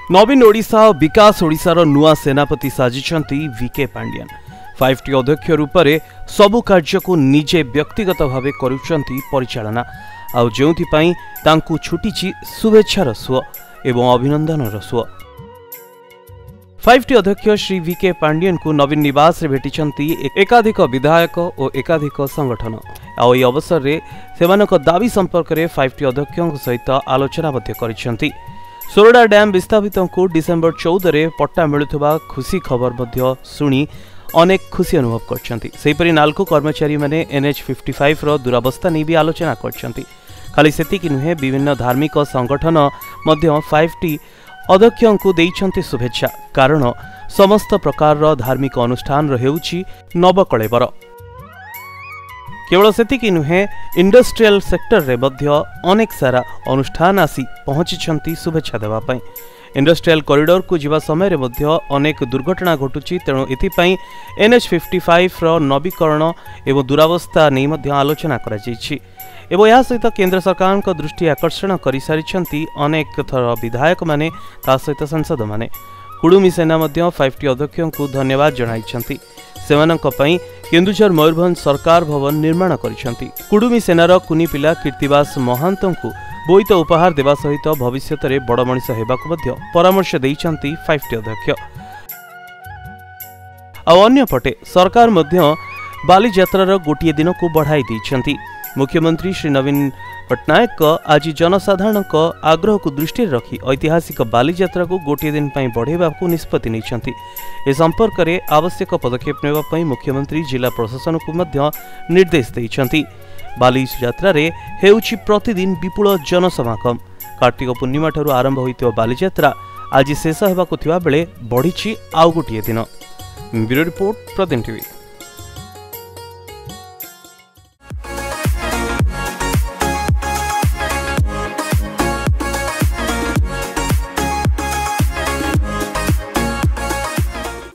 नवीन ओडिशा और विकास ओडिशार नुआ सेनापति साजिछंती वीके पांड्यान। 5T अध्यक्ष रूप में सबु कार्य को निजे व्यक्तिगत भाव करुछंती परिचालना आउ जेउथिपाई तांकु छुटीची शुभेच्छार सुओ एवं अभिनंदनर सुओ। 5T अध्यक्ष श्री वीके पांड्यन को नवीन निवास रे भेटिछंती एकाधिक विधायक और एकाधिक संगठन आउ ए अवसर रे सेमानक दाबी संपर्क में 5T अध्यक्षों सहित आलोचना करिछंती। सोरडा डैम विस्थापितों को डिसेंबर 14 रे पट्टा मिलुथबा खुशी खबर मध्य सुनी अनेक खुशी अनुभव करछंती। सेहिपरि नाल्को कर्मचारी माने NH55 रो दुरावस्था नहीं भी आलोचना करछंती। खाली सेतिकी नुहे विभिन्न धार्मिक संगठन मध्य 5T अध्यक्षों को देइछंती शुभेच्छा, कारण समस्त प्रकार धार्मिक अनुष्ठान हेउछि नवकलेबर। केवल सेतिकी नुहे इंडस्ट्रियल सेक्टर रे मध्य अनेक सारा अनुष्ठान आसी पहुंची शुभेच्छा देवा पाई। इंडस्ट्रियल कॉरिडोर को जीवा समय रे मध्य अनेक दुर्घटना घटुची, तेणु एथिपाई NH55 रो नवीकरण एवं दुरावस्था नहीं मध्य आलोचना करा जायछि एवं या सहित केंद्र सरकार को दृष्टि आकर्षण करि सारिछंती अनेक थर विधायक माने ता सहित सांसद माने। कुडुमी सेना मध्य 5T अध्यक्षों को धन्यवाद जणाइछंती। सेमानक पई केन्दुझर मयूरभंज सरकार भवन निर्माण करिछंती। कुडुमी सेनार कुनी पिला कीर्तिवास महांतों को बोईत उपहार देवा सहित भविष्य में बड़ मनिष हेबाकु मध्य परामर्श देइछंती 5T अध्यक्ष। अन्य पटे सरकार मध्य बाली यात्रार गोटिए दिन को बढ़ाई देइछंती। मुख्यमंत्री श्री नवीन पट्टनायक आज जनसाधारण आग्रह को दृष्टि रखी ऐतिहासिक बाली यात्रा को गोटे दिन पर बढ़ेवा को निष्पत्ति नहीं। ए संपर्क में आवश्यक पदक्षेप नेबापई मुख्यमंत्री जिला प्रशासन को मध्य निर्देश देइछंती। बाली यात्रा रे हेउछि प्रतिदिन विपुल जनसमागम। कार्तिक पूर्णिमा ठारू आरंभ होइतो बाली यात्रा आज शेष हेबाकु थिबा बेले बढ़िछि आउ गोटिए दिन। ब्यूरो रिपोर्ट, प्रदिन टीवी।